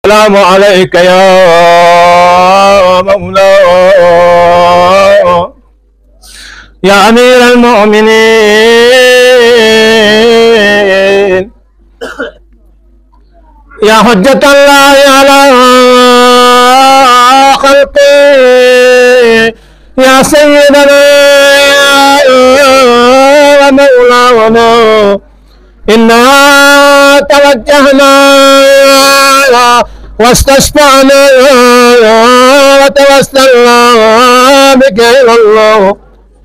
السلام عليك يا مولاي يا أمير المؤمنين يا حجة الله على خلقه يا سيدنا ومولانا إنا توجهنا واستشفعنا وتوسلنا بك إلى الله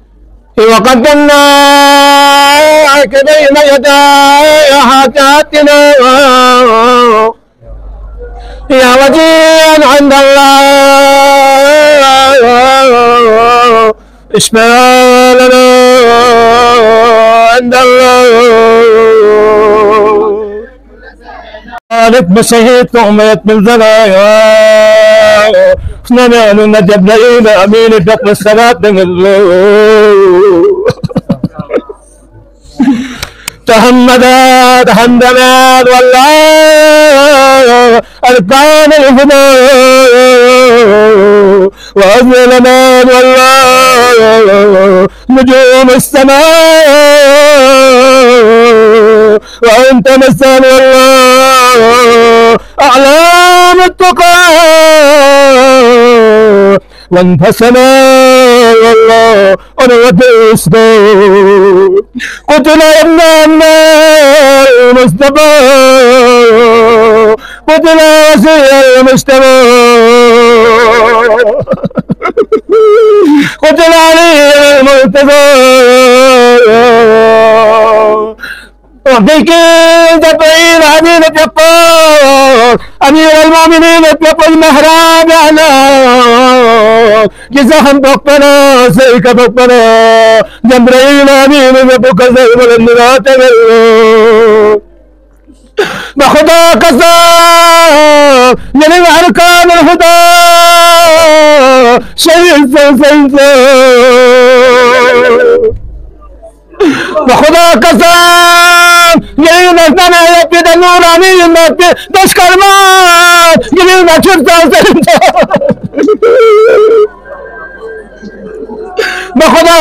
وقدمناك بين يدي حاجاتنا يا وجيها عند الله اشفع لنا عند الله بشهيد تؤمية من زلايا ننال نجب ليلة أمين بقم الصلاة تهمدات والله أركان الهدى وأزلنا والله نجوم السماء وأنت مسان والله أعلام التقى وانفسنا والله أنا بإصدار قتل ابن المصطفى قتل وسيء المجتمع قتل عليه المرتضى وفيك تبعين عديد الجبار أمير المؤمنين اطلق المهراب أعناق جزاهم بقنا سيك بقنا جبريل أمين بك زيب النلا تغلق بخدا قسم يلي أركان الهدى شيء سيد بخدا قسم يلي نزدنا يبيد النوراني يمت دشكرمان يلي نشرت سيد بخدا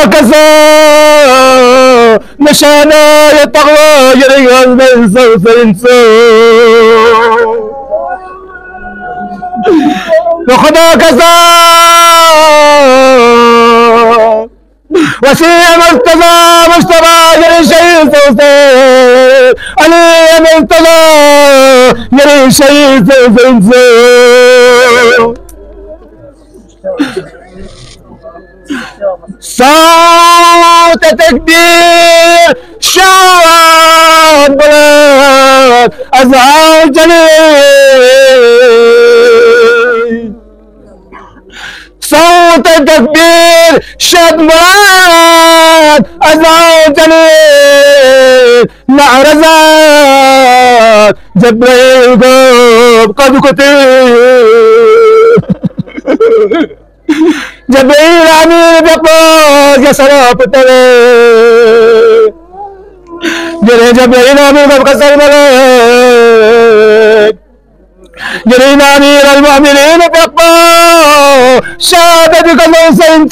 قسم نشانا يتقوى يلي غزن سيد بخدا قسم وسيع مرتضى مصطفى يلي شيء سوسي علي مرتضى يلي شيء سوسي صوت تكبير شعب بلاد أزعار جليل صوت تكبير شد مراد أزعار جليل معرزات جبريل قد كتير جبريل أمير بقباز يا سراب التلي جبريل أمير بقباز الملك جرينا أمير المؤمنين بقباز شهادتك الحسين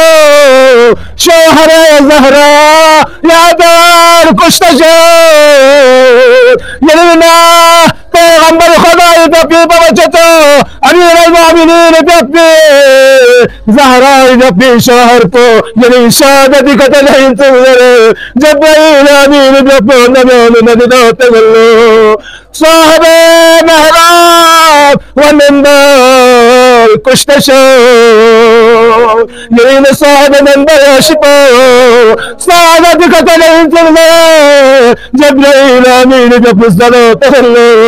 شوهر زهراء يا دار كشت شهد جرينا پیغمبر خدا دفی بوجهته امیر المؤمنین دفی زهرا دفی شهر تو یعنی شهادتی قتل این سوزره جبرائیل امین دفی نبیان ندیدات گلو صاحب محراب و منبر کشته شد یعنی صاحب منبر شپا سعادتی قتل این سوزره جبرائیل امین دفی صلات گلو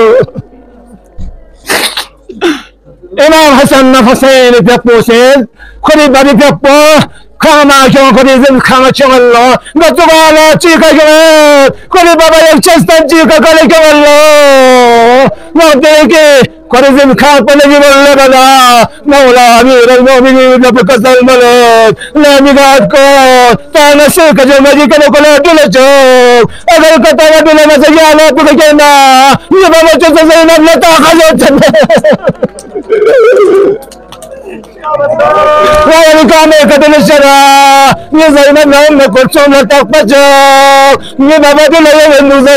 امام حسن نفسين بيبوسين خدي بدي بيبو كما كان خدي زين كما شغله نتوغالا تشيكا كمان خدي بابا يكشستان تشيكا كالي كمان نوديكي خرزم خان بنجي باللبنا مولا أمير المؤمنين بكسر الملك لا ميقات كون تانا سيك جمجي كنو كلا دلجو أغل كتانا دلما سيانا بكجنا يبا مجوز زينب لتا خزوتنا وأنا كامل كتل الشرع يزينب لهم كلثوم لتقبجو يبا بدل يوم النزل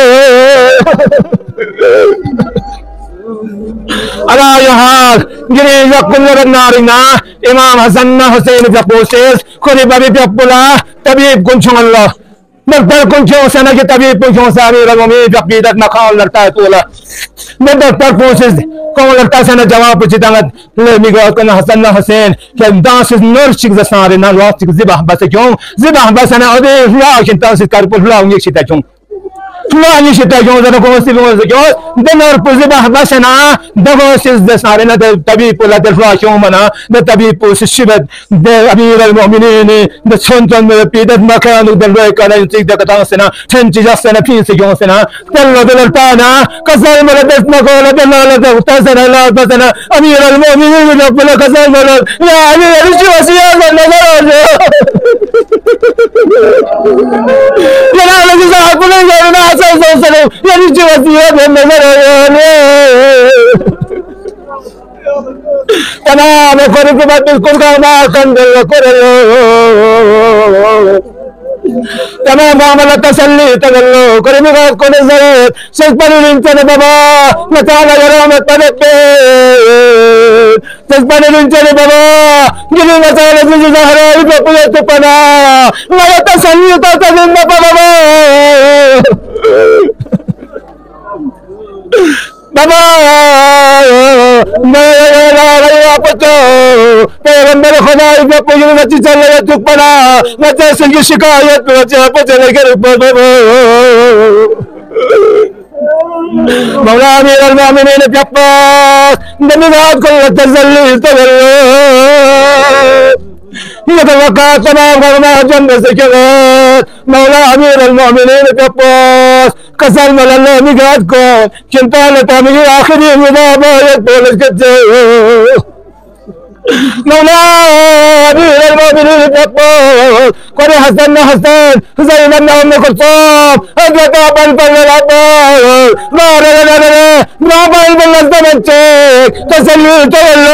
على يهال جري يقول النارنا إمام حسن حسين بيقوسيس خري بابي بيقولا طبيب كنشون الله دكتور كنشون سنة के طبيب كنشون सारे रगों में जबकि नखाल लगता है तोला मैं डॉक्टर कोशिश कौन लगता है सना जवाब पूछता है ले मिगा कना हसन हुसैन के दास नर चिक जसारे ना लास्ट जिबह बस क्यों जिबह बस ना अबे ला कि दास कर पर ला ये शिता क्यों فلان يشتاقون ذا كوسي بموزجون دنور بزبه بسنا دغوس الزسارنا تبيب ولا تفلاش يومنا تبيب بوس الشبد أمير المؤمنين دسونتون بيدت مكان ودلوي كان ينتج دكتاسنا تنتج سنة فين سجونسنا دلوا دلتانا كسر ملدت مقولة دلوا دلتاسنا لا بسنا أمير المؤمنين ربنا كسر ملد يا أمير الشوا سياسة نظر يا لا لجزاء كل الناس يرجع وزياد النظر تمام قرب بعد كل ما كان بالقرب تمام عمل تسلي تقلو قرب بعد كل زرت سيقبل الإنسان بابا نتعالى يرام التنبيه سيقبل الإنسان بابا جلي مسألة زهرة يبقى يتقنا لا يتسلي تتزن بابا Baba, मैं पतो पैगंबर खुदा इधर कोई नची चल रहा है चुप पड़ा नचा संगी शिकायत नचा पचले कर मौला अमीर المؤمنين بيقبض دميغات كل تزلي تغلو يتوقع تمام غرما جنب سكرات مولى أمير المؤمنين بيقبض كسر ملالله ميقات كون كنتالة تامي آخرين وضابا يقبل الكتير مولى أمير المؤمنين بيقبض قري حسن زينب أم كلثوم أجلتا بلبل العباس نار لنا برافا البلد منشيك تسلي تولو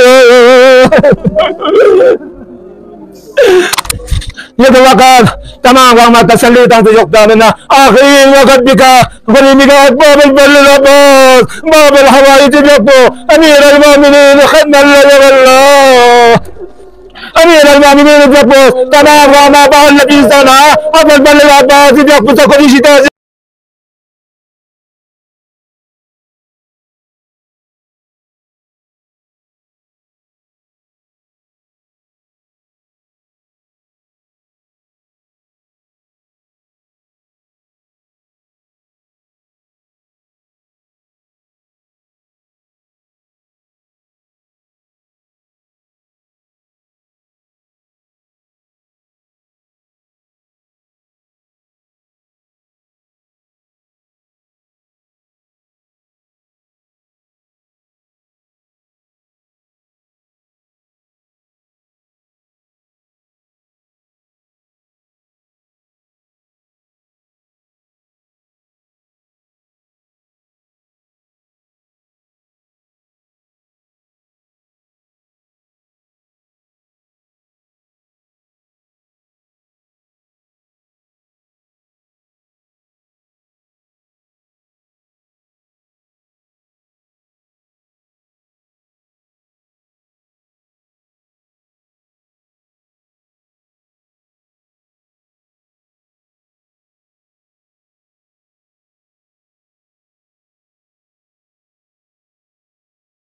يتوقف تمام وما تسلي تنتجق منا آخرين وقت بك غريمك باب البر العباس باب الحوائج يقبو أمير المؤمنين خدنا الله أمير المؤمنين يقبو تمام وما بعد النبي سنة أبو البر العباس يقبو سكري شتاز